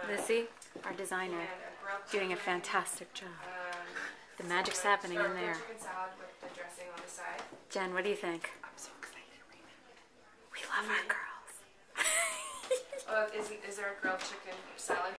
Lizzie, our designer, doing a fantastic job. The magic's happening in there. Chicken salad with the dressing on the side. Jen, what do you think? I'm so excited right now. We love our girls. Is there a grilled chicken salad?